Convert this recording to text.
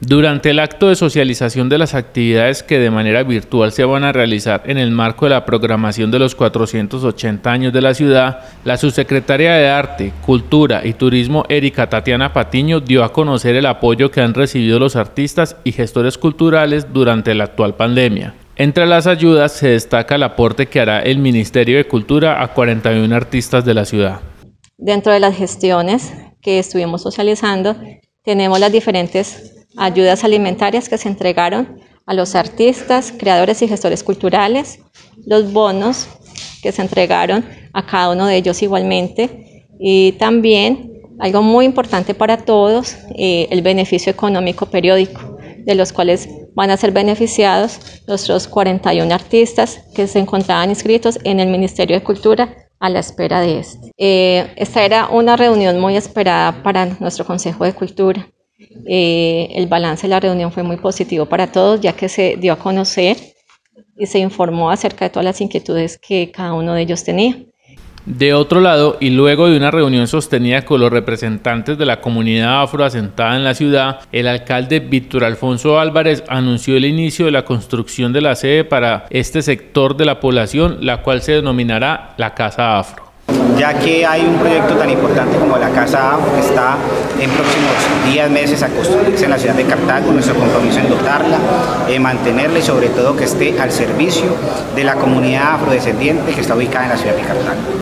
Durante el acto de socialización de las actividades que de manera virtual se van a realizar en el marco de la programación de los 480 años de la ciudad, la subsecretaria de Arte, Cultura y Turismo, Erika Tatiana Patiño, dio a conocer el apoyo que han recibido los artistas y gestores culturales durante la actual pandemia. Entre las ayudas se destaca el aporte que hará el Ministerio de Cultura a 41 artistas de la ciudad. Dentro de las gestiones que estuvimos socializando, tenemos las diferentes ayudas alimentarias que se entregaron a los artistas, creadores y gestores culturales, los bonos que se entregaron a cada uno de ellos igualmente, y también algo muy importante para todos, el beneficio económico periódico, de los cuales van a ser beneficiados nuestros 41 artistas que se encontraban inscritos en el Ministerio de Cultura a la espera de este. Esta era una reunión muy esperada para nuestro Consejo de Cultura. El balance de la reunión fue muy positivo para todos, ya que se dio a conocer y se informó acerca de todas las inquietudes que cada uno de ellos tenía. De otro lado, y luego de una reunión sostenida con los representantes de la comunidad afroasentada en la ciudad, el alcalde Víctor Alfonso Álvarez anunció el inicio de la construcción de la sede para este sector de la población, la cual se denominará la Casa Afro. Ya que hay un proyecto tan importante como la Casa Afro que está en próximos días, meses a construirse en la ciudad de Cartago, nuestro compromiso en dotarla, mantenerla y sobre todo que esté al servicio de la comunidad afrodescendiente que está ubicada en la ciudad de Cartago.